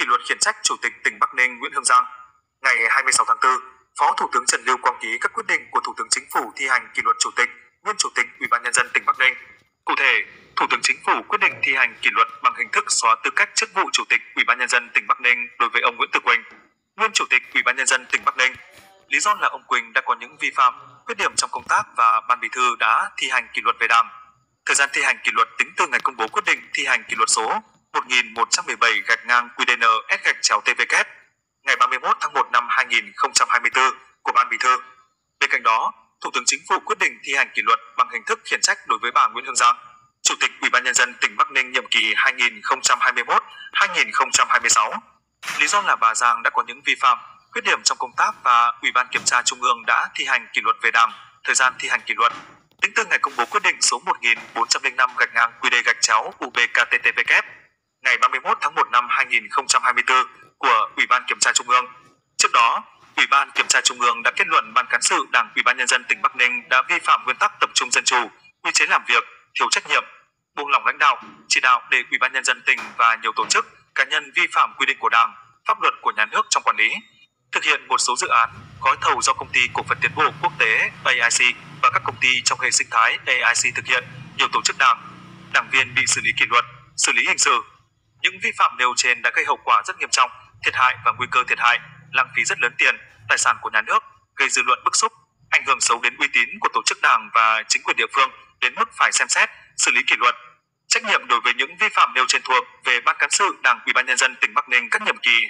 luật khiển trách Chủ tịch tỉnh Bắc Ninh Nguyễn Hương Giang. Ngày 26 tháng 4, Phó Thủ tướng Trần Lưu Quang ký các quyết định của Thủ tướng Chính phủ thi hành kỷ luật Chủ tịch, nguyên Chủ tịch Ủy ban Nhân dân tỉnh Bắc Ninh. Cụ thể, Thủ tướng Chính phủ quyết định thi hành kỷ luật bằng hình thức xóa tư cách chức vụ Chủ tịch Ủy ban Nhân dân tỉnh Bắc Ninh đối với ông Nguyễn Tử Quỳnh, nguyên Chủ tịch Ủy ban Nhân dân tỉnh Bắc Ninh. Lý do là ông Quỳnh đã có những vi phạm, khuyết điểm trong công tác và Ban Bí thư đã thi hành kỷ luật về Đảng. Thời gian thi hành kỷ luật tính từ ngày công bố quyết định thi hành kỷ luật số 1117-QĐ-S-TVK ngày 31 tháng 1 năm 2024 của Ban Bí thư. Bên cạnh đó, Thủ tướng Chính phủ quyết định thi hành kỷ luật bằng hình thức khiển trách đối với bà Nguyễn Hương Giang, Chủ tịch Ủy ban Nhân dân tỉnh Bắc Ninh nhiệm kỳ 2021-2026. Lý do là bà Giang đã có những vi phạm, khuyết điểm trong công tác và Ủy ban Kiểm tra Trung ương đã thi hành kỷ luật về Đảng. Thời gian thi hành kỷ luật tính từ ngày công bố quyết định số 1405-QĐ-UBKTTVK ngày 31 tháng 1 năm 2024 của Ủy ban Kiểm tra Trung ương. Trước đó, Ủy ban Kiểm tra Trung ương đã kết luận Ban Cán sự Đảng Ủy ban Nhân dân tỉnh Bắc Ninh đã vi phạm nguyên tắc tập trung dân chủ, quy chế làm việc, thiếu trách nhiệm, buông lỏng lãnh đạo, chỉ đạo để Ủy ban Nhân dân tỉnh và nhiều tổ chức, cá nhân vi phạm quy định của Đảng, pháp luật của nhà nước trong quản lý, thực hiện một số dự án, gói thầu do Công ty Cổ phần Tiến bộ Quốc tế AIC và các công ty trong hệ sinh thái AIC thực hiện. Nhiều tổ chức đảng, đảng viên bị xử lý kỷ luật, xử lý hình sự. Những vi phạm nêu trên đã gây hậu quả rất nghiêm trọng, thiệt hại và nguy cơ thiệt hại, lãng phí rất lớn tiền, tài sản của nhà nước, gây dư luận bức xúc, ảnh hưởng xấu đến uy tín của tổ chức đảng và chính quyền địa phương đến mức phải xem xét, xử lý kỷ luật. Trách nhiệm đối với những vi phạm nêu trên thuộc về Ban Cán sự Đảng Ủy ban Nhân dân tỉnh Bắc Ninh các nhiệm kỳ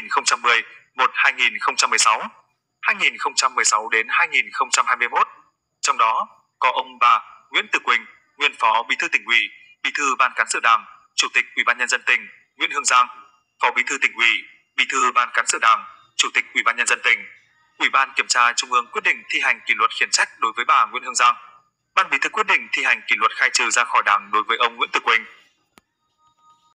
2011-2016, 2016 đến 2021. Trong đó có ông bà Nguyễn Tử Quỳnh, nguyên Phó Bí thư Tỉnh ủy, Bí thư Ban Cán sự Đảng, Chủ tịch Ủy ban Nhân dân tỉnh Nguyễn Hương Giang, Phó Bí thư Tỉnh ủy, Bí thư Ban Cán sự Đảng, Chủ tịch Ủy ban Nhân dân tỉnh. Ủy ban Kiểm tra Trung ương quyết định thi hành kỷ luật khiển trách đối với bà Nguyễn Hương Giang. Ban Bí thư quyết định thi hành kỷ luật khai trừ ra khỏi Đảng đối với ông Nguyễn Tử Quỳnh.